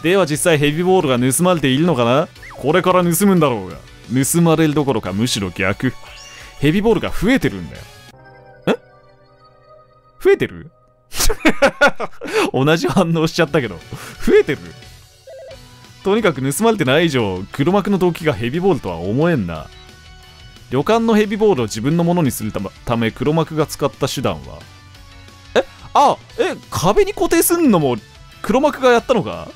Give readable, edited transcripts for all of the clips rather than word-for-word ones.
では実際ヘビーボールが盗まれているのかな。これから盗むんだろうが。盗まれるどころかむしろ逆。ヘビーボールが増えてるんだよ。増えてる同じ反応しちゃったけど。増えてる。とにかく盗まれてない以上、黒幕の動機がヘビーボールとは思えんな。旅館のヘビーボールを自分のものにするため黒幕が使った手段は壁に固定すんのも黒幕がやったのか。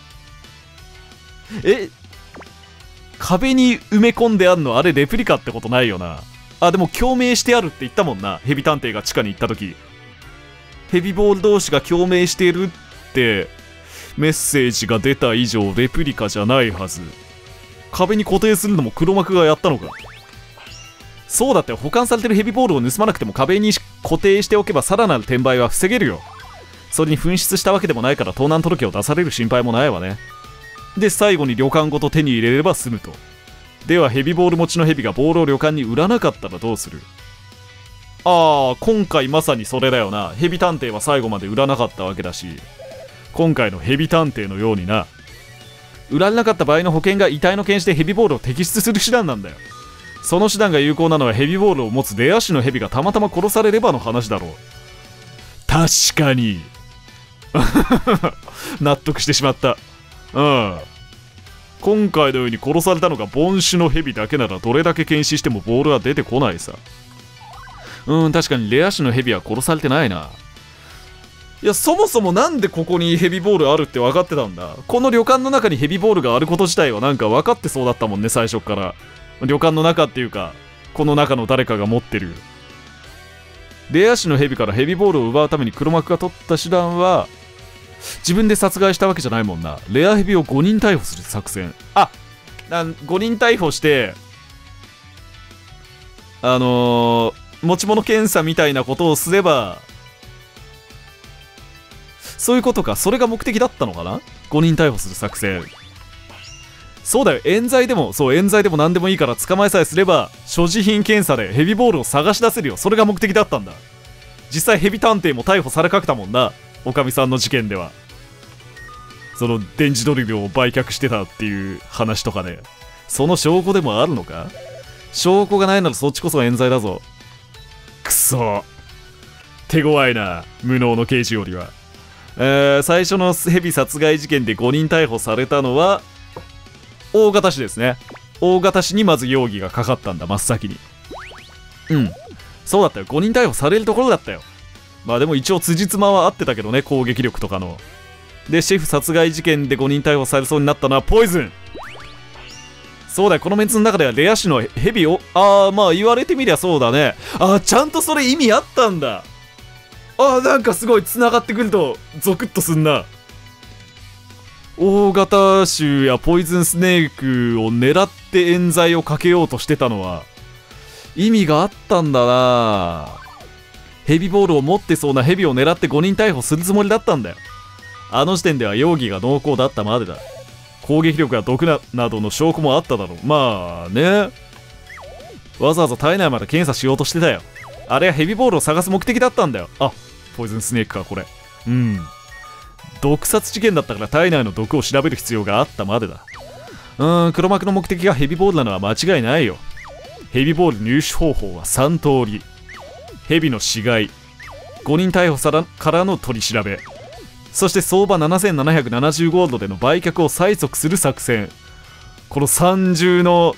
壁に埋め込んであんのあれレプリカってことないよな。でも共鳴してあるって言ったもんな、ヘビ探偵が地下に行った時。ヘビボール同士が共鳴しているってメッセージが出た以上レプリカじゃないはず。壁に固定するのも黒幕がやったのか。そうだって、保管されてるヘビボールを盗まなくても壁に固定しておけばさらなる転売は防げるよ。それに紛失したわけでもないから盗難届を出される心配もないわね。で最後に旅館ごと手に入れれば済むと。ではヘビボール持ちのヘビがボールを旅館に売らなかったらどうする。今回まさにそれだよな。ヘビ探偵は最後まで売らなかったわけだし、今回のヘビ探偵のようにな、売られなかった場合の保険が遺体の検視でヘビボールを摘出する手段なんだよ。その手段が有効なのはヘビボールを持つレア種のヘビがたまたま殺されればの話だろう。確かに納得してしまった。今回のように殺されたのが凡種のヘビだけならどれだけ検視してもボールは出てこないさ。確かにレア種のヘビは殺されてないな。いや、そもそもなんでここにヘビボールあるって分かってたんだ。この旅館の中にヘビボールがあること自体はなんか分かってそうだったもんね、最初から。旅館の中っていうか、この中の誰かが持ってる。レア種のヘビからヘビボールを奪うために黒幕が取った手段は、自分で殺害したわけじゃないもんな。レアヘビを5人逮捕する作戦。5人逮捕して、持ち物検査みたいなことをすれば、そういうことか。それが目的だったのかな。5人逮捕する作戦。そうだよ、冤罪でも何でもいいから捕まえさえすれば所持品検査でヘビボールを探し出せるよ。それが目的だったんだ。実際ヘビ探偵も逮捕されかけたもんな、おかみさんの事件では。その電磁ドリルを売却してたっていう話とかで、その証拠でもあるのか。証拠がないならそっちこそ冤罪だぞ。くそ、手強いな、無能の刑事よりは。最初のヘビ殺害事件で5人逮捕されたのは大型市ですね。大型市にまず容疑がかかったんだ、真っ先に。そうだったよ。5人逮捕されるところだったよ。でも一応辻褄は合ってたけどね、攻撃力とかの。でシェフ殺害事件で5人逮捕されそうになったのはポイズン。そうだよ、このメンツの中ではレア種のヘビを言われてみりゃそうだね。ちゃんとそれ意味あったんだ。なんかすごい繋がってくるとゾクッとすんな。大型種やポイズンスネークを狙って冤罪をかけようとしてたのは意味があったんだな。ヘビボールを持ってそうなヘビを狙って5人逮捕するつもりだったんだよ。あの時点では容疑が濃厚だったまでだ。攻撃力や毒などの証拠もあっただろう。わざわざ体内まで検査しようとしてたよ。あれはヘビボールを探す目的だったんだよ。ポイズンスネークか、これ。毒殺事件だったから体内の毒を調べる必要があったまでだ。黒幕の目的がヘビボールなのは間違いないよ。ヘビボール入手方法は3通り。ヘビの死骸、5人逮捕からの取り調べ、そして相場7770ゴールドでの売却を催促する作戦。この三重の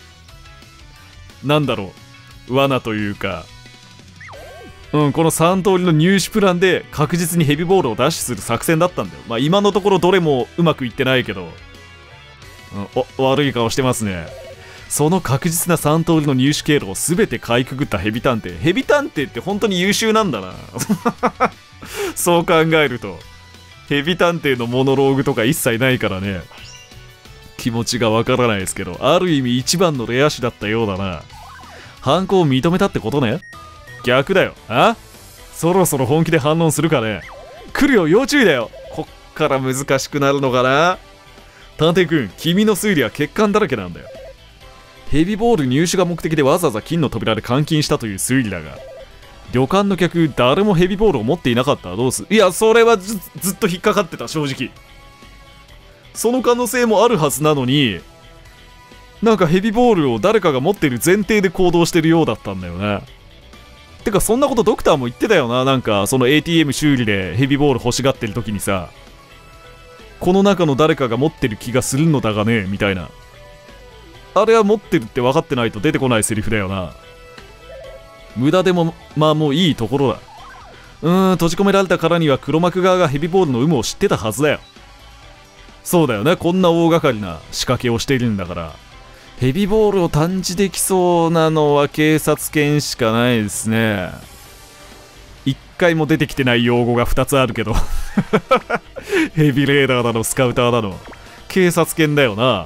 罠というか、この3通りの入手プランで確実にヘビボールを奪取する作戦だったんだよ。今のところどれもうまくいってないけど、悪い顔してますね。その確実な3通りの入手経路を全てかいくぐったヘビ探偵。ヘビ探偵って本当に優秀なんだなそう考えるとヘビ探偵のモノローグとか一切ないからね、気持ちがわからないですけど、ある意味一番のレア種だったようだな。犯行を認めたってことね。逆だよ。そろそろ本気で反論するかね。来るよ、要注意だよ。こっから難しくなるのかな。探偵くん、君の推理は欠陥だらけなんだよ。ヘビボール入手が目的でわざわざ金の扉で監禁したという推理だが、旅館の客誰もヘビボールを持っていなかったらどうする。いや、それはずっと引っかかってた、正直。 その可能性もあるはずなのに、なんかヘビーボールを誰かが持ってる前提で行動してるようだったんだよね。てかそんなことドクターも言ってたよな。なんかその ATM 修理でヘビーボール欲しがってる時にさ、この中の誰かが持ってる気がするのだがねみたいな。あれは持ってるって分かってないと出てこないセリフだよな。無駄でもまあもういいところだ。閉じ込められたからには黒幕側がヘビーボールの有無を知ってたはずだよ。そうだよね。こんな大掛かりな仕掛けをしているんだから、ヘビーボールを探知できそうなのは警察犬しかないですね。一回も出てきてない用語が2つあるけどヘビーレーダーだのスカウターだの警察犬だよな。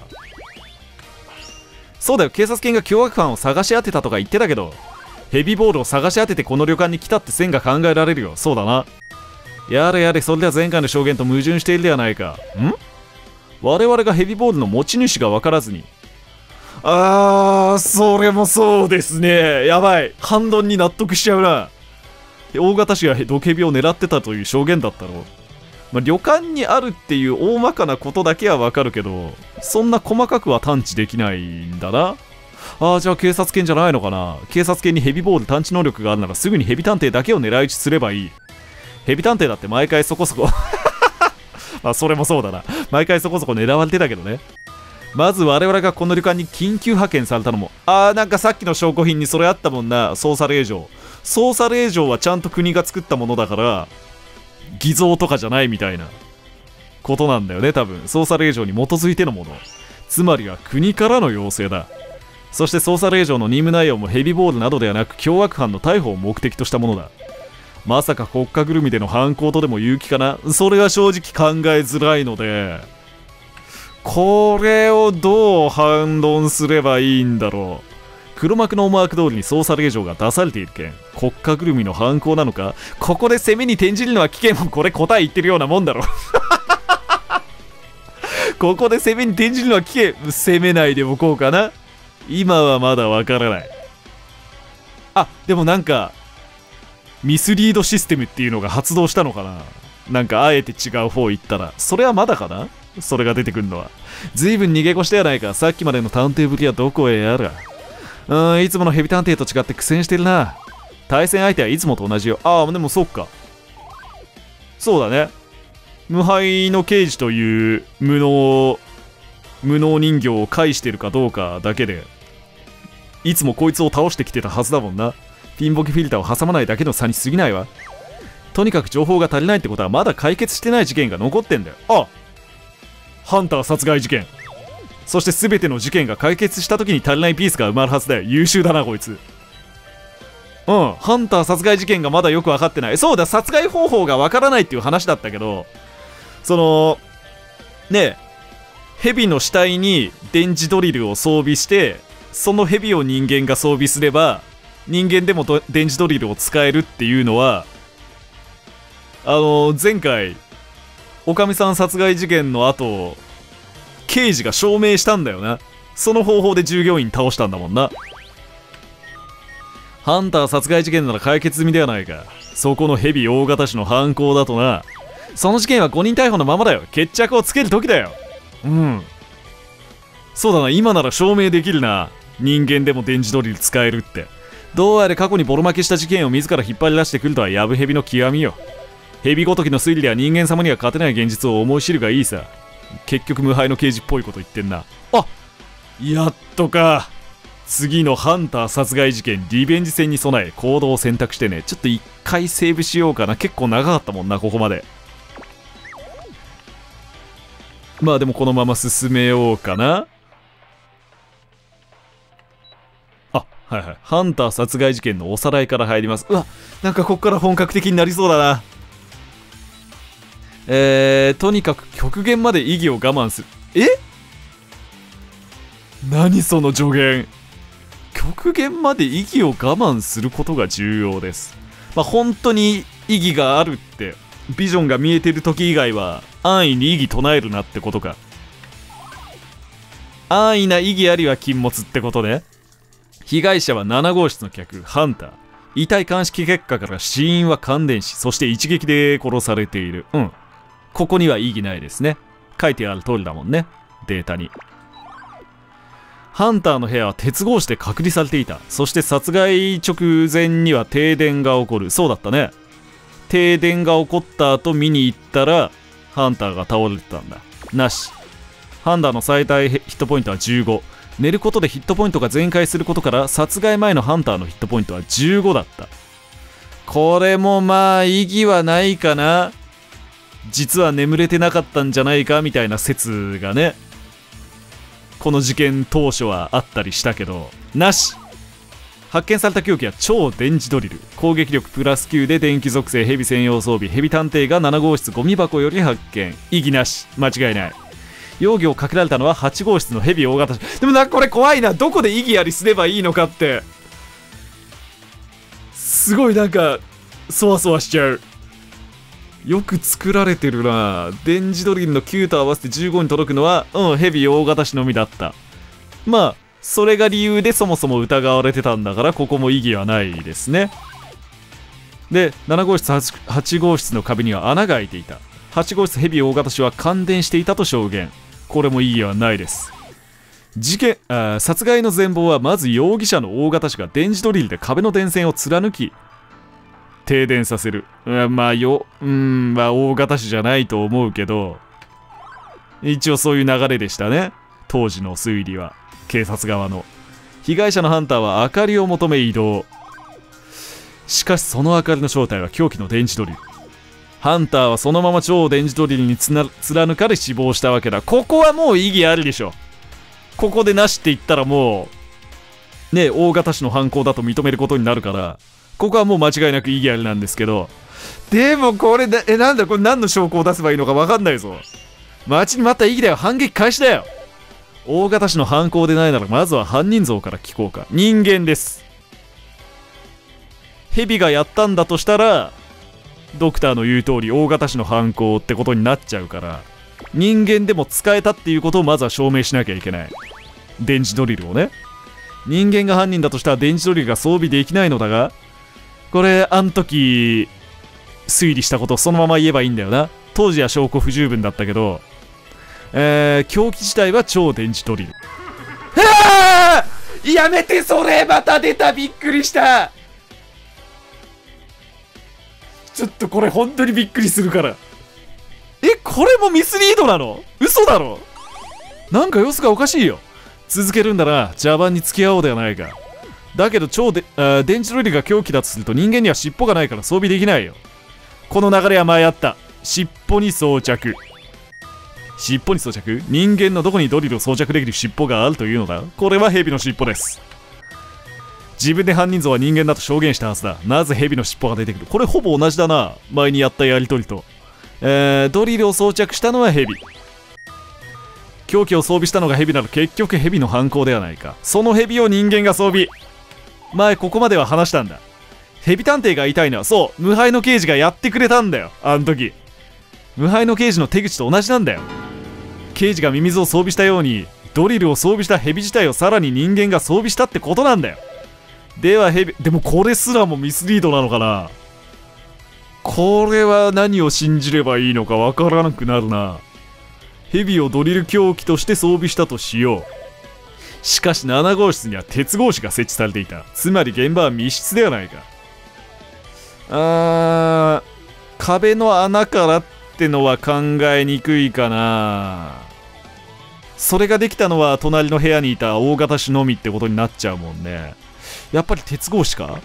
そうだよ、警察犬が凶悪犯を探し当てたとか言ってたけど、ヘビーボールを探し当ててこの旅館に来たって線が考えられるよ。そうだな。やれやれ、それでは前回の証言と矛盾しているではないか。我々がヘビーボールの持ち主が分からずに。それもそうですね。やばい。反論に納得しちゃうな。大型種が毒ヘビを狙ってたという証言だったろ。旅館にあるっていう大まかなことだけは分かるけど、そんな細かくは探知できないんだな。じゃあ警察犬じゃないのかな。警察犬にヘビーボール探知能力があるならすぐにヘビ探偵だけを狙い撃ちすればいい。ヘビ探偵だって毎回そこそこそれもそうだな。毎回そこそこ狙われてたけどね。まず我々がこの旅館に緊急派遣されたのも、なんかさっきの証拠品にそれあったもんな。捜査令状。捜査令状はちゃんと国が作ったものだから偽造とかじゃないみたいなことなんだよね。多分捜査令状に基づいてのもの、つまりは国からの要請だ。そして捜査令状の任務内容もヘビーボールなどではなく凶悪犯の逮捕を目的としたものだ。まさか国家ぐるみでの犯行とでも言う気かな。それは正直考えづらいので、これをどう反論すればいいんだろう。黒幕の思惑通りに捜査令状が出されている件、国家ぐるみの犯行なのか。ここで攻めに転じるのは危険も、これ答え言ってるようなもんだろここで攻めに転じるのは危険。攻めないでおこうかな。今はまだわからない。でもなんかミスリードシステムっていうのが発動したのかな。なんかあえて違う方行ったら、それはまだかな。それが出てくるのはずいぶん逃げ腰ではないか。さっきまでの探偵ぶりはどこへやら。いつものヘビ探偵と違って苦戦してるな。対戦相手はいつもと同じよ。でもそっか。そうだね。無敗の刑事という無能人形を介してるかどうかだけで、いつもこいつを倒してきてたはずだもんな。ピンボケフィルターを挟まないだけの差に過ぎないわ。とにかく情報が足りないってことはまだ解決してない事件が残ってんだよ。ハンター殺害事件。そして全ての事件が解決した時に足りないピースが埋まるはずだよ。優秀だなこいつ。ハンター殺害事件がまだよく分かってない。そうだ、殺害方法が分からないっていう話だったけど、ヘビの死体に電磁ドリルを装備して、そのヘビを人間が装備すれば人間でも電磁ドリルを使えるっていうのは、前回おかみさん殺害事件の後刑事が証明したんだよな。その方法で従業員倒したんだもんな。ハンター殺害事件なら解決済みではないか。そこのヘビ大型種の犯行だとな。その事件は5人逮捕のままだよ。決着をつける時だよ。そうだな、今なら証明できるな。人間でも電磁ドリル使えるって。どうやら過去にボロ負けした事件を自ら引っ張り出してくるとはヤブヘビの極みよ。ヘビごときの推理では人間様には勝てない現実を思い知るがいいさ。結局無敗の刑事っぽいこと言ってんな。やっとか。次のハンター殺害事件リベンジ戦に備え行動を選択してね。ちょっと一回セーブしようかな。結構長かったもんなここまで。でもこのまま進めようかな。ハンター殺害事件のおさらいから入ります。なんかこっから本格的になりそうだな。とにかく極限まで意義を我慢する。何その助言。極限まで意義を我慢することが重要です。本当に意義があるってビジョンが見えてる時以外は安易に異議唱えるなってことか。安易な異議ありは禁物ってことね。被害者は7号室の客ハンター。遺体鑑識結果から死因は感電死、そして一撃で殺されている。ここには異議ないですね。 書いてある通りだもんね、データに。ハンターの部屋は鉄格子で隔離されていた。そして殺害直前には停電が起こる。そうだったね。停電が起こった後見に行ったらハンターが倒れてたんだ。なし。ハンターの最大ヒットポイントは15。寝ることでヒットポイントが全開することから殺害前のハンターのヒットポイントは15だった。これもまあ意義はないかな。実は眠れてなかったんじゃないかみたいな説がね、この事件当初はあったりしたけど、なし。発見された凶器は超電磁ドリル。攻撃力プラス9で電気属性ヘビ専用装備。ヘビ探偵が7号室ゴミ箱より発見。意義なし。間違いない。容疑をかけられたのは8号室のヘビ大型。でもな、これ怖いな。どこで意義ありすればいいのかって。すごいなんか、そわそわしちゃう。よく作られてるな。電磁ドリルの9と合わせて15に届くのは、ヘビ大型種のみだった。まあ、それが理由でそもそも疑われてたんだから、ここも意義はないですね。で、7号室、8号室の壁には穴が開いていた。8号室ヘビ大型種は感電していたと証言。これも意義はないです。殺害の全貌はまず容疑者の大型種が電磁ドリルで壁の電線を貫き、停電させる。まあ大型種じゃないと思うけど、一応そういう流れでしたね。当時の推理は。警察側の。被害者のハンターは明かりを求め移動。しかしその明かりの正体は凶器の電磁ドリル。ハンターはそのまま超電磁ドリルに貫かれ死亡したわけだ。ここはもう意義あるでしょ。ここでなしって言ったらもう、ね、大型種の犯行だと認めることになるから、ここはもう間違いなく意義ありなんですけど、でもこれなんだこれ何の証拠を出せばいいのか分かんないぞ。待ちに待った意義だよ。反撃開始だよ。大型種の犯行でないならまずは犯人像から聞こうか。人間です。ヘビがやったんだとしたらドクターの言う通り大型種の犯行ってことになっちゃうから、人間でも使えたっていうことをまずは証明しなきゃいけない。電磁ドリルをね。人間が犯人だとしたら電磁ドリルが装備できないのだが、これあん時推理したことをそのまま言えばいいんだよな。当時は証拠不十分だったけど、凶器自体は超電磁ドリル。やめて、それまた出た。びっくりした。ちょっとこれ本当にびっくりするから。これもミスリードなの？嘘だろ。なんか様子がおかしいよ。続けるんだな。茶番に付き合おうではないか。だけど電磁ドリルが凶器だとすると人間には尻尾がないから装備できないよ。この流れは前あった。尻尾に装着。尻尾に装着？人間のどこにドリルを装着できる尻尾があるというのだ？これはヘビの尻尾です。自分で犯人像は人間だと証言したはずだ。なぜヘビの尻尾が出てくる？これほぼ同じだな。前にやったやりとりと。ドリルを装着したのはヘビ。凶器を装備したのがヘビなら結局ヘビの犯行ではないか。そのヘビを人間が装備。前ここまでは話したんだ。ヘビ探偵が言いたいのは、そう、無敗の刑事がやってくれたんだよ。あの時無敗の刑事の手口と同じなんだよ。刑事がミミズを装備したようにドリルを装備したヘビ自体をさらに人間が装備したってことなんだよ。ではヘビ、でもこれすらもミスリードなのかな。これは何を信じればいいのかわからなくなるな。ヘビをドリル凶器として装備したとしよう。しかし7号室には鉄格子が設置されていた。つまり現場は密室ではないか。壁の穴からってのは考えにくいかな。それができたのは隣の部屋にいた大型種のみってことになっちゃうもんね。やっぱり鉄格子か。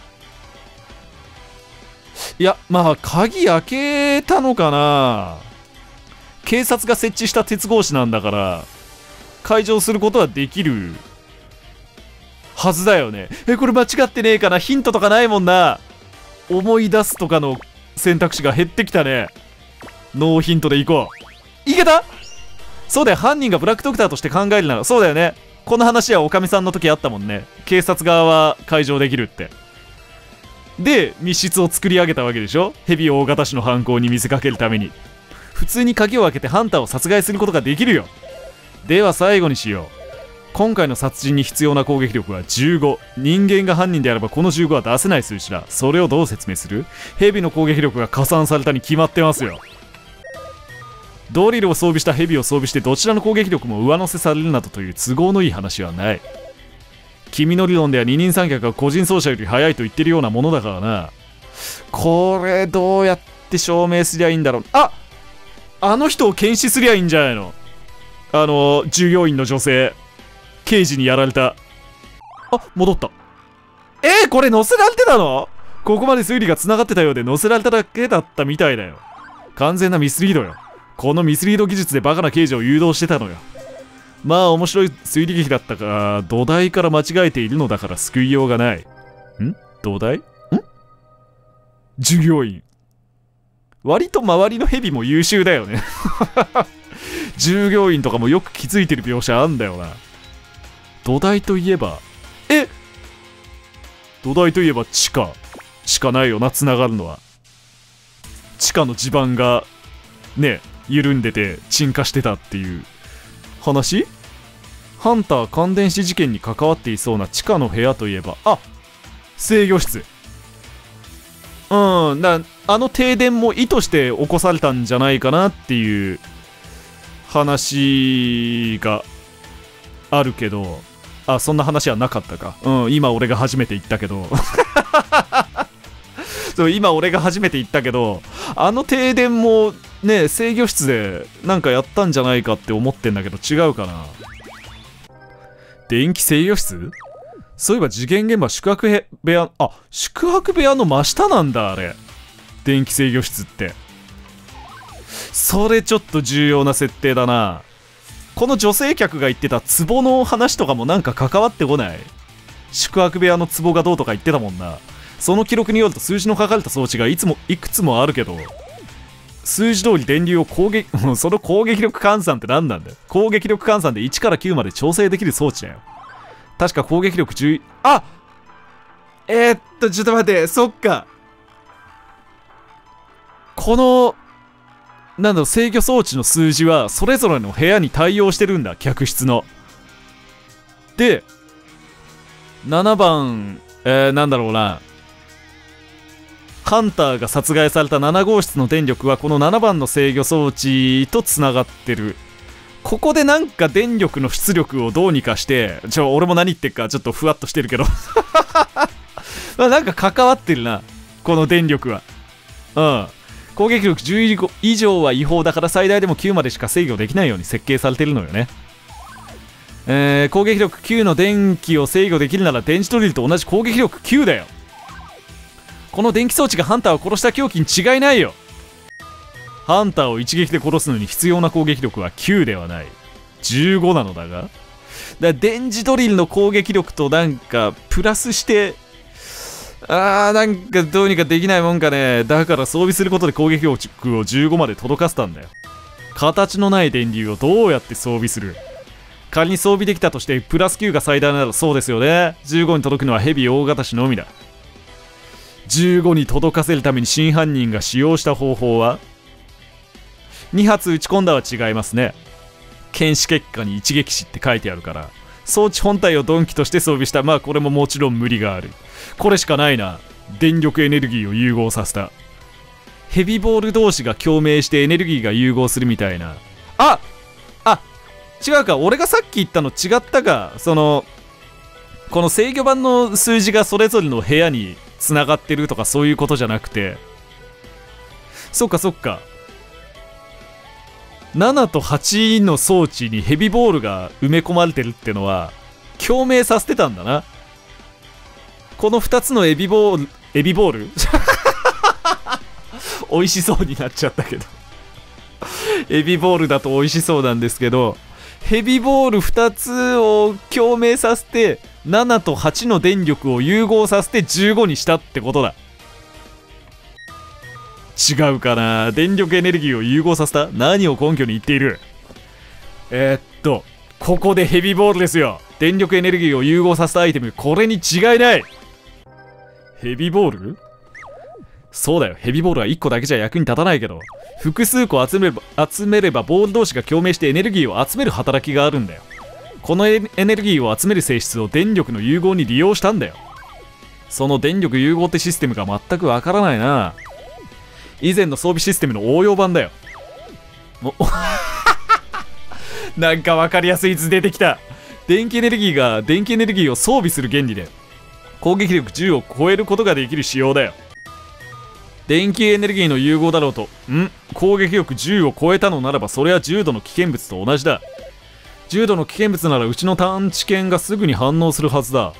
いや、まあ鍵開けたのかな。警察が設置した鉄格子なんだから開錠することはできるはずだよね。これ間違ってねえかな。ヒントとかないもんな。思い出すとかの選択肢が減ってきたね。ノーヒントでいこう。いけた。そうだよ。犯人がブラックドクターとして考えるならそうだよね。この話はおかみさんの時あったもんね。警察側は開錠できるってで密室を作り上げたわけでしょ。ヘビ大型種の犯行に見せかけるために。普通に鍵を開けてハンターを殺害することができるよ。では最後にしよう。今回の殺人に必要な攻撃力は15。人間が犯人であればこの15は出せない数字だ。それをどう説明する？ヘビの攻撃力が加算されたに決まってますよ。 ドリルを装備したヘビを装備してどちらの攻撃力も上乗せされるなどという都合のいい話はない。君の理論では二人三脚が個人走者より速いと言ってるようなものだからな。これどうやって証明すりゃいいんだろう。あの人を検視すりゃいいんじゃないの。従業員の女性刑事にやられた。戻った。これ乗せられてたの？ここまで推理が繋がってたようで乗せられただけだったみたいだよ。完全なミスリードよ。このミスリード技術でバカな刑事を誘導してたのよ。まあ面白い推理劇だったが、土台から間違えているのだから救いようがない。土台？従業員。割と周りのヘビも優秀だよね。従業員とかもよく気づいてる描写あんだよな。土台といえば土台といえば地下しかないよな、繋がるのは。地下の地盤がね緩んでて沈下してたっていう話。ハンター感電死事件に関わっていそうな地下の部屋といえば制御室。あの停電も意図して起こされたんじゃないかなっていう話があるけど、そんな話はなかったか。今俺が初めて言ったけどそう今俺が初めて言ったけど、あの停電もね制御室でなんかやったんじゃないかって思ってんだけど、違うかな。電気制御室？そういえば事件現場宿泊部屋、宿泊部屋の真下なんだあれ。電気制御室って。それちょっと重要な設定だな。この女性客が言ってた壺の話とかもなんか関わってこない？宿泊部屋の壺がどうとか言ってたもんな。その記録によると数字の書かれた装置がいくつもあるけど、数字通り電流をその攻撃力換算って何なんだよ。攻撃力換算で1から9まで調整できる装置だよ。確か攻撃力10、ちょっと待って、そっか。この制御装置の数字はそれぞれの部屋に対応してるんだ、客室の。で7番なんだろうな、ハンターが殺害された7号室の電力はこの7番の制御装置とつながってる。ここでなんか電力の出力をどうにかして、俺も何言ってっかちょっとふわっとしてるけどなんか関わってるな、この電力は。攻撃力10以上は違法だから最大でも9までしか制御できないように設計されてるのよね。攻撃力9の電気を制御できるなら電磁ドリルと同じ攻撃力9だよ。この電気装置がハンターを殺した凶器に違いないよ。ハンターを一撃で殺すのに必要な攻撃力は9ではない、15なのだが。電磁ドリルの攻撃力となんかプラスしてなんかどうにかできないもんかね。だから装備することで攻撃力を15まで届かせたんだよ。形のない電流をどうやって装備する？仮に装備できたとしてプラス9が最大ならそうですよね。15に届くのはヘビー大型種のみだ。15に届かせるために真犯人が使用した方法は2発撃ち込んだは違いますね。検視結果に一撃死って書いてあるから、装置本体を鈍器として装備した。これももちろん無理がある。これしかないな。電力エネルギーを融合させた。ヘビボール同士が共鳴してエネルギーが融合するみたいな。違うか、俺がさっき言ったの違ったか。この制御盤の数字がそれぞれの部屋につながってるとかそういうことじゃなくて、そっか7と8の装置にヘビボールが埋め込まれてるってのは共鳴させてたんだな。この2つのエビボール美味しそうになっちゃったけどエビボールだと美味しそうなんですけど、ヘビボール2つを共鳴させて7と8の電力を融合させて15にしたってことだ。違うかな。電力エネルギーを融合させた？何を根拠に言っている？ここでヘビボールですよ。電力エネルギーを融合させたアイテム、これに違いない。ヘビボール？そうだよ、ヘビボールは1個だけじゃ役に立たないけど、複数個集めればボール同士が共鳴してエネルギーを集める働きがあるんだよ。このエネルギーを集める性質を電力の融合に利用したんだよ。その電力融合ってシステムが全くわからないな。以前の装備システムの応用版だよ。 もなんか分かりやすい図出てきた。電気エネルギーが電気エネルギーを装備する原理で攻撃力10を超えることができる仕様だよ。電気エネルギーの融合だろうと、攻撃力10を超えたのならばそれは重度の危険物と同じだ。重度の危険物ならうちの探知犬がすぐに反応するはずだ。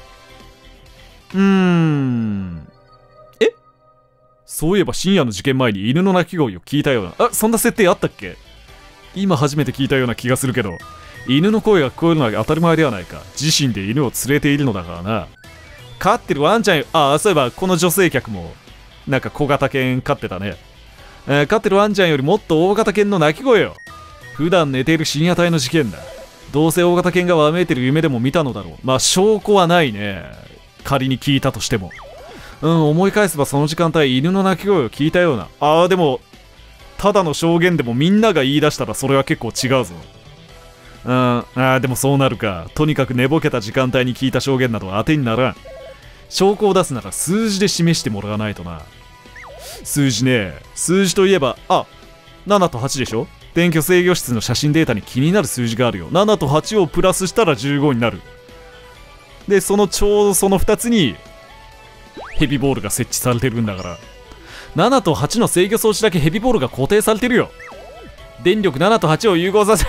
そういえば深夜の事件前に犬の鳴き声を聞いたような。そんな設定あったっけ？今初めて聞いたような気がするけど、犬の声が聞こえるのは当たり前ではないか。自身で犬を連れているのだからな。飼ってるワンちゃんよ。そういえばこの女性客もなんか小型犬飼ってたね。飼ってるワンちゃんよりもっと大型犬の鳴き声よ。普段寝ている深夜帯の事件だ。どうせ大型犬がわめいてる夢でも見たのだろう。まあ証拠はないね、仮に聞いたとしても。思い返せばその時間帯犬の鳴き声を聞いたような。でもただの証言でもみんなが言い出したらそれは結構違うぞ。でもそうなるか。とにかく寝ぼけた時間帯に聞いた証言などは当てにならん。証拠を出すなら数字で示してもらわないとな。数字ね。数字といえば7と8でしょ。電気制御室の写真データに気になる数字があるよ。7と8をプラスしたら15になる。でちょうどその2つにヘビボールが設置されてるんだから、7と8の制御装置だけヘビボールが固定されてるよ。電力7と8を融合させ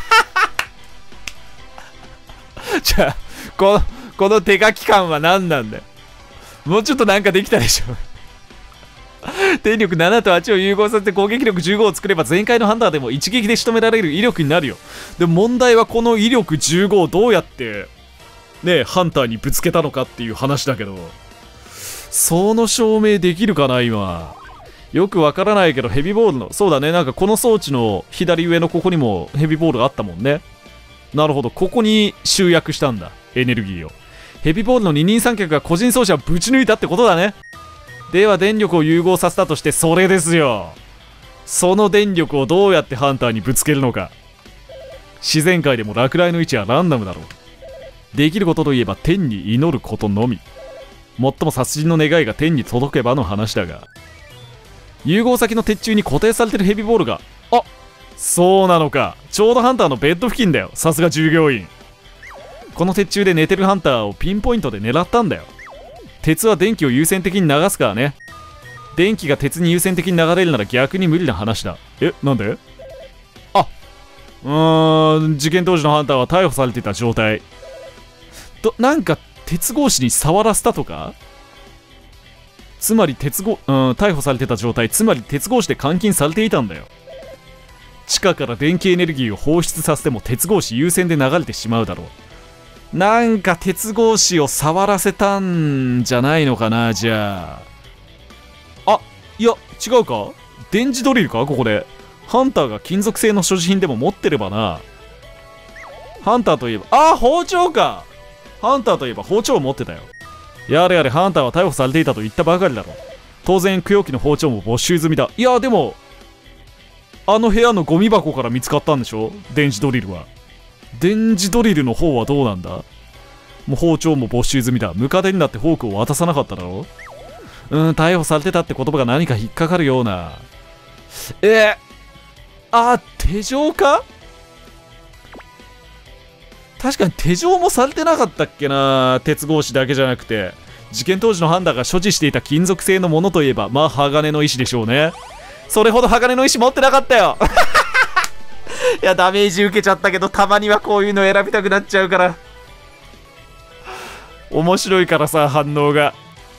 じゃあこの手書き感は何なんだよ。もうちょっとなんかできたでしょ電力7と8を融合させて攻撃力15を作れば前回のハンターでも一撃で仕留められる威力になるよ。でも問題はこの威力15をどうやってねハンターにぶつけたのかっていう話だけど、その証明できるかな。今よくわからないけどヘビボールの、そうだね、なんかこの装置の左上のここにもヘビボールがあったもんね。なるほど、ここに集約したんだエネルギーを。ヘビボールの二人三脚が個人走者をぶち抜いたってことだね。では電力を融合させたとしてそれですよ。その電力をどうやってハンターにぶつけるのか。自然界でも落雷の位置はランダムだろう。できることといえば天に祈ることのみ。最も殺人の願いが天に届けばの話だが、融合先の鉄柱に固定されてるヘビボールが、そうなのか。ちょうどハンターのベッド付近だよ。さすが従業員。この鉄柱で寝てるハンターをピンポイントで狙ったんだよ。鉄は電気を優先的に流すからね。電気が鉄に優先的に流れるなら逆に無理な話だ。なんで？事件当時のハンターは逮捕されていた状態。なんか鉄格子に触らせたとか？つまり逮捕されてた状態、つまり鉄格子で監禁されていたんだよ。地下から電気エネルギーを放出させても鉄格子優先で流れてしまうだろう。なんか鉄格子を触らせたんじゃないのかな。じゃいや違うか。電磁ドリルか。ここでハンターが金属製の所持品でも持ってればな。ハンターといえば包丁か。ハンターといえば包丁を持ってたよ。やれやれハンターは逮捕されていたと言ったばかりだろ。当然供養器の包丁も没収済みだ。いやでもあの部屋のゴミ箱から見つかったんでしょ、電磁ドリルは。電磁ドリルの方はどうなんだ。もう包丁も没収済みだ。ムカデになってフォークを渡さなかっただろ。逮捕されてたって言葉が何か引っかかるような。手錠か。確かに手錠もされてなかったっけな。鉄格子だけじゃなくて事件当時のハンターが所持していた金属製のものといえば鋼の石でしょうね。それほど鋼の石持ってなかったよいやダメージ受けちゃったけど、たまにはこういうの選びたくなっちゃうから。面白いからさ、反応が。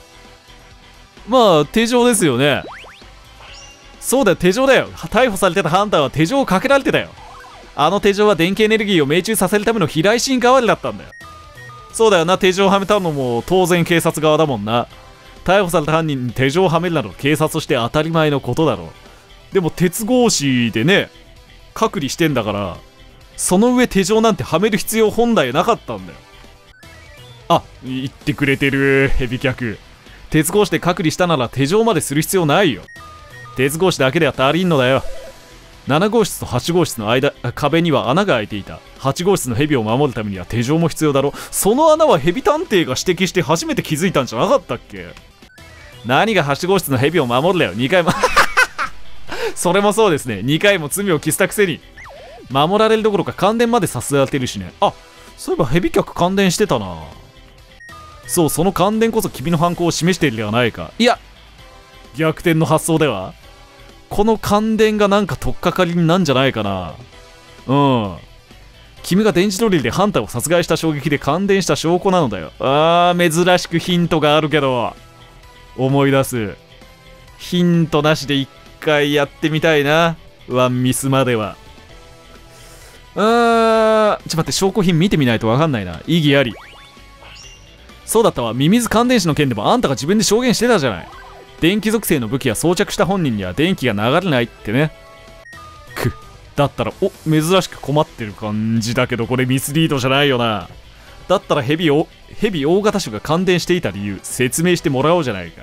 手錠ですよね。そうだよ、手錠だよ。逮捕されてたハンターは手錠をかけられてたよ。あの手錠は電気エネルギーを命中させるための避雷針代わりだったんだよ。そうだよな、手錠をはめたのも当然警察側だもんな。逮捕された犯人に手錠をはめるなど警察として当たり前のことだろう。でも鉄格子でね隔離してんだから、その上手錠なんてはめる必要本来なかったんだよ。言ってくれてるヘビ客。鉄格子で隔離したなら手錠までする必要ないよ。鉄格子だけでは足りんのだよ。7号室と8号室の壁には穴が開いていた。8号室のヘビを守るためには手錠も必要だろ。その穴はヘビ探偵が指摘して初めて気づいたんじゃなかったっけ。何が8号室のヘビを守るだよ。2回もそれもそうですね。2回も罪を着せたくせに守られるどころか感電までさせられてるしね。あ、そういえばヘビ客感電してたな。そう、その感電こそ君の犯行を示しているではないか。いや、逆転の発想ではこの感電がなんか取っかかりになんじゃないかな。うん、君が電磁ドリルでハンターを殺害した衝撃で感電した証拠なのだよ。珍しくヒントがあるけど、思い出す。ヒントなしで一回やってみたいな、ワンミスまでは。ちょっと待って、証拠品見てみないと分かんないな。意義あり。そうだったわ、ミミズ感電死の件でもあんたが自分で証言してたじゃない。電気属性の武器や装着した本人には電気が流れないってね。だったら、珍しく困ってる感じだけど、これミスリードじゃないよな。だったらヘビ大型種が感電していた理由説明してもらおうじゃないか。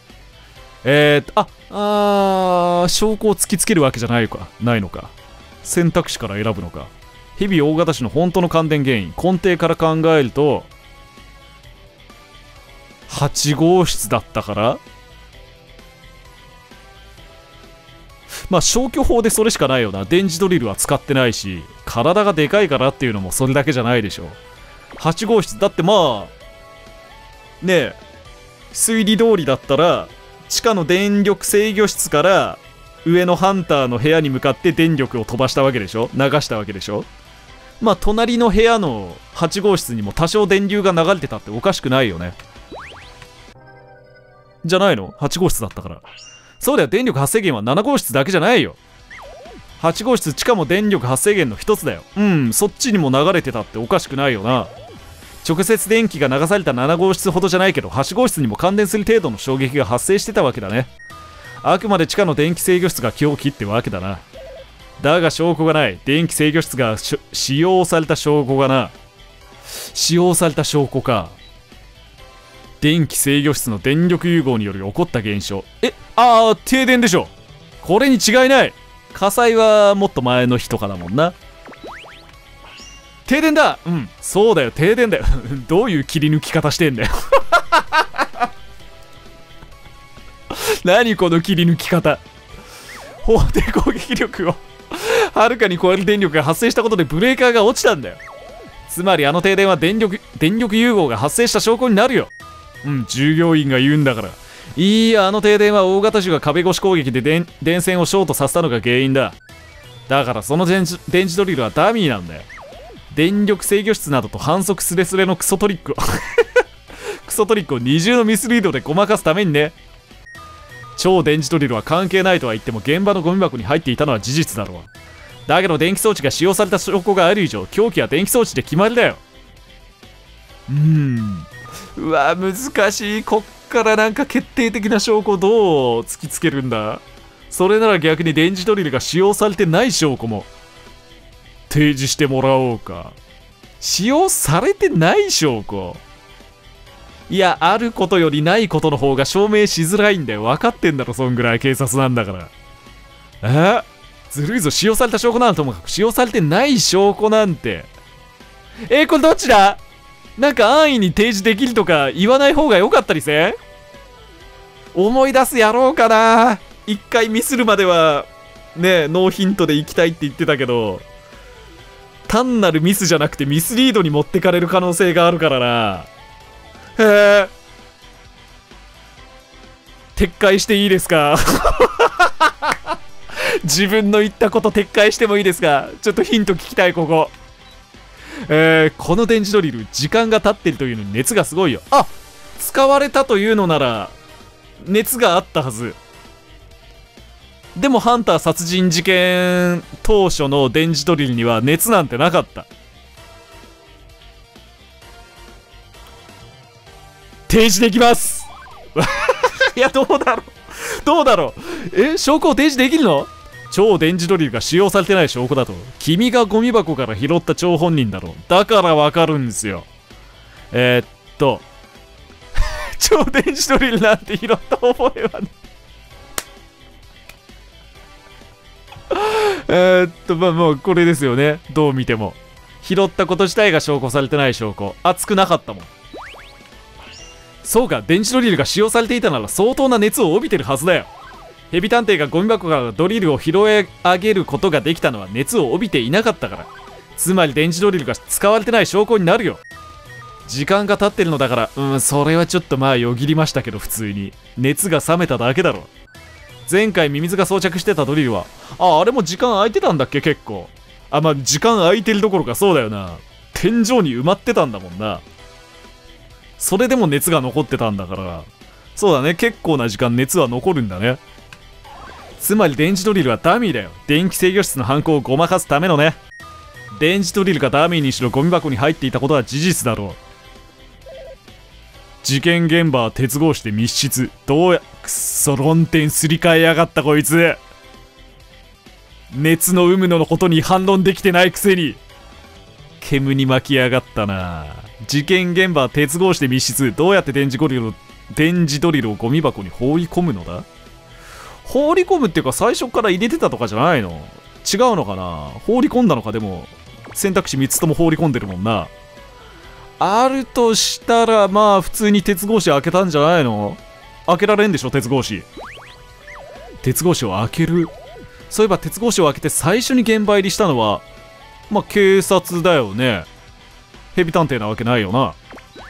証拠を突きつけるわけじゃないのか。選択肢から選ぶのか。ヘビ大型種の本当の感電原因、根底から考えると8号室だったから、まあ消去法でそれしかないよな。電磁ドリルは使ってないし、体がでかいからっていうのもそれだけじゃないでしょ。8号室だって、まあねえ、推理通りだったら地下の電力制御室から上のハンターの部屋に向かって電力を飛ばしたわけでしょ、流したわけでしょ。まあ隣の部屋の8号室にも多少電流が流れてたっておかしくないよね。じゃないの？ 8 号室だったから。そうだよ、電力発生源は7号室だけじゃないよ。8号室地下も電力発生源の一つだよ。そっちにも流れてたっておかしくないよな。直接電気が流された7号室ほどじゃないけど、8号室にも感電する程度の衝撃が発生してたわけだね。あくまで地下の電気制御室が狂気ってわけだな。だが証拠がない。電気制御室が使用された証拠がな。使用された証拠か。電気制御室の電力融合により起こった現象。停電でしょ。これに違いない。火災はもっと前の日とかだもんな。停電だ。そうだよ、停電だよ。どういう切り抜き方してんだよ。何この切り抜き方。法定攻撃力をはるかに超える電力が発生したことでブレーカーが落ちたんだよ。つまりあの停電は電力融合が発生した証拠になるよ。従業員が言うんだから。いいや、あの停電は大型種が壁越し攻撃で電線をショートさせたのが原因だ。だからその電磁ドリルはダミーなんだよ。電力制御室などと反則スレスレのクソトリックを二重のミスリードでごまかすためにね。超電磁ドリルは関係ないとは言っても現場のゴミ箱に入っていたのは事実だろう。だけど電気装置が使用された証拠がある以上、凶器は電気装置で決まりだよ。うわ、難しい。こっからなんか決定的な証拠をどう突きつけるんだ。それなら逆に電磁ドリルが使用されてない証拠も提示してもらおうか。使用されてない証拠。いや、あることよりないことの方が証明しづらいんだよ。分かってんだろ、そんぐらい警察なんだから。ずるいぞ。使用された証拠なんともかく使用されてない証拠なんて。これどっちだ？なんか安易に提示できるとか言わない方が良かったりせん？思い出すやろうかな。一回ミスるまではね、ノーヒントで行きたいって言ってたけど、単なるミスじゃなくてミスリードに持ってかれる可能性があるからな。撤回していいですか？自分の言ったこと撤回してもいいですか？ちょっとヒント聞きたい、ここ。この電磁ドリル、時間が経ってるというのに熱がすごいよ。使われたというのなら熱があったはず。でもハンター殺人事件当初の電磁ドリルには熱なんてなかった。提示できます。いや、どうだろう。証拠を提示できるの？超電磁ドリルが使用されてない証拠だと。君がゴミ箱から拾った張本人だろう。だからわかるんですよ。超電磁ドリルなんて拾った覚えはね。もうこれですよね。どう見ても拾ったこと自体が証拠されてない証拠。熱くなかったもん。そうか、電磁ドリルが使用されていたなら相当な熱を帯びてるはずだよ。 ヘビ探偵がゴミ箱からドリルを拾い上げることができたのは熱を帯びていなかったから。つまり電磁ドリルが使われてない証拠になるよ。時間が経ってるのだから、それはちょっとまあよぎりましたけど、普通に熱が冷めただけだろ。前回ミミズが装着してたドリルは、あれも時間空いてたんだっけ。結構まあ時間空いてるどころか、そうだよな、天井に埋まってたんだもんな。それでも熱が残ってたんだから、そうだね、結構な時間熱は残るんだね。つまり電磁ドリルはダミーだよ。電気制御室の犯行をごまかすためのね。電磁ドリルがダミーにしろゴミ箱に入っていたことは事実だろう。事件現場は鉄格子で密室。どうや、くっそ論点すり替えやがったこいつ。熱の有無のことに反論できてないくせに煙に巻きやがったな。事件現場は鉄格子で密室。どうやって電磁ドリルをゴミ箱に放り込むのだ。放り込むっていうか、最初から入れてたとかじゃないの？違うのかな。放り込んだのか。でも選択肢3つとも放り込んでるもんな。あるとしたら、まあ普通に鉄格子開けたんじゃないの？開けられんでしょ、鉄格子。鉄格子を開ける。そういえば鉄格子を開けて最初に現場入りしたのは、まあ警察だよね。ヘビ探偵なわけないよな。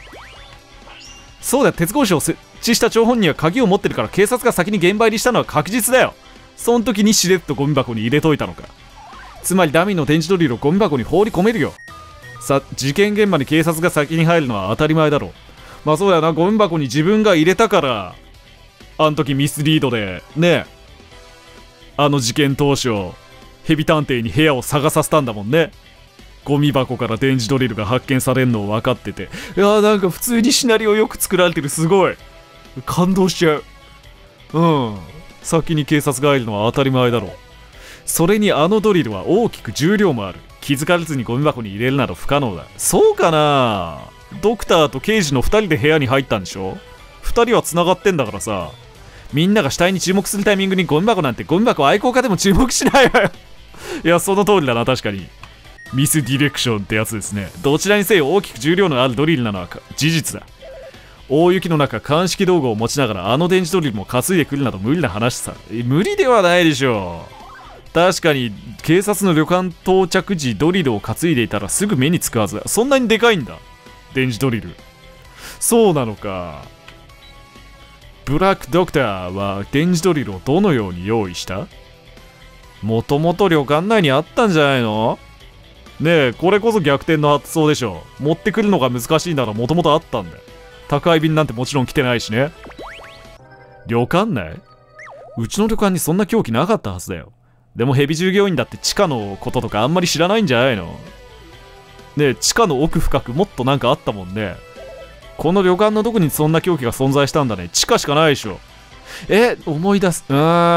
そうだよ、鉄格子を設置した張本人は鍵を持ってるから、警察が先に現場入りしたのは確実だよ。その時にしれっとゴミ箱に入れといたのか。つまりダミーの電磁ドリルをゴミ箱に放り込めるよ。事件現場に警察が先に入るのは当たり前だろう。まあそうだよな、ゴミ箱に自分が入れたから、あの時ミスリードでね、事件当初ヘビ探偵に部屋を探させたんだもんね。ゴミ箱から電磁ドリルが発見されるのを分かってて、いやー、なんか普通にシナリオよく作られてる。すごい感動しちゃう。先に警察が入るのは当たり前だろう。それにドリルは大きく重量もある。気づかれずにゴミ箱に入れるなど不可能だ。そうかな。ドクターと刑事の2人で部屋に入ったんでしょ。2人は繋がってんだからさ。みんなが死体に注目するタイミングにゴミ箱なんて、ゴミ箱愛好家でも注目しないわよ。いや、その通りだな。確かにミスディレクションってやつですね。どちらにせよ大きく重量のあるドリルなのは事実だ。大雪の中、鑑識道具を持ちながら電磁ドリルも担いでくるなど無理な話さ。無理ではないでしょう。確かに警察の旅館到着時ドリルを担いでいたらすぐ目につくはずだ。そんなにでかいんだ、電磁ドリル。そうなのか。ブラックドクターは電磁ドリルをどのように用意した？もともと旅館内にあったんじゃないの？ねえ、これこそ逆転の発想でしょ。持ってくるのが難しいならもともとあったんだよ。宅配便なんてもちろん来てないしね。旅館内？うちの旅館にそんな凶器なかったはずだよ。でもヘビ従業員だって地下のこととかあんまり知らないんじゃないの？ねえ、地下の奥深くもっとなんかあったもんね。この旅館のどこにそんな凶器が存在したんだね。地下しかないでしょ。思い出す。フ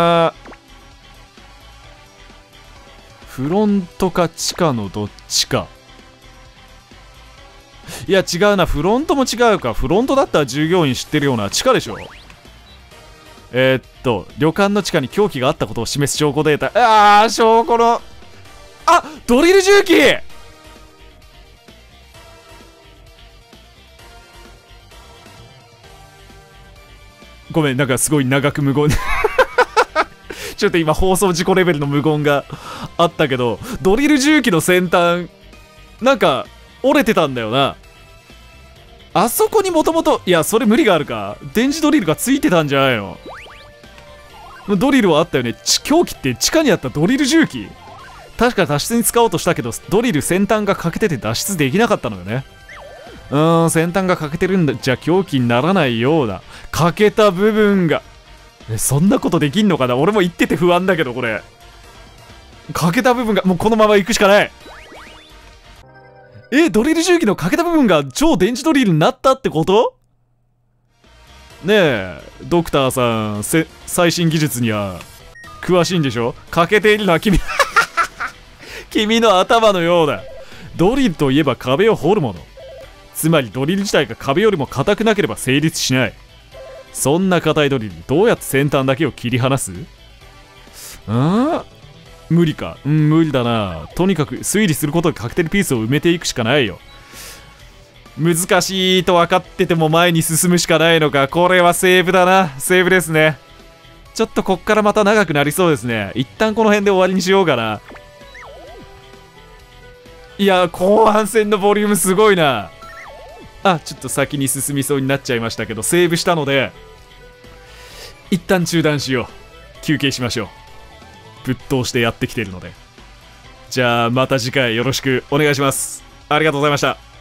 ロントか地下のどっちか。いや違うな、フロントも違うか。フロントだったら従業員知ってるような。地下でしょ。旅館の地下に凶器があったことを示す証拠データ。証拠のドリル重機。ごめん、なんかすごい長く無言ちょっと今放送事故レベルの無言があったけど、ドリル重機の先端なんか折れてたんだよな。あそこにもともと、いやそれ無理があるか。電磁ドリルがついてたんじゃないの。ドリルはあったよね。凶器って地下にあったドリル重機。確か脱出に使おうとしたけど、ドリル先端が欠けてて脱出できなかったのよね。先端が欠けてるんだ。じゃあ凶器にならないようだ。欠けた部分が、そんなことできんのかな。俺も言ってて不安だけど、これ欠けた部分が、もうこのまま行くしかない。ドリル重機の欠けた部分が超電磁ドリルになったってこと？ねえ、ドクターさん、最新技術には詳しいんでしょ。欠けているのは君君の頭のようだ。ドリルといえば壁を掘るもの。つまりドリル自体が壁よりも硬くなければ成立しない。そんな硬いドリル、どうやって先端だけを切り離す？無理か。無理だな。とにかく推理することで欠けてるピースを埋めていくしかないよ。難しいと分かってても前に進むしかないのか。これはセーブだな。セーブですね。 ちょっとこっからまた長くなりそうですね。一旦この辺で終わりにしようかな。いや、後半戦のボリュームすごいな。あ、ちょっと先に進みそうになっちゃいましたけど、セーブしたので一旦中断しよう。休憩しましょう。ぶっ通してやってきてるので。じゃあまた次回よろしくお願いします。ありがとうございました。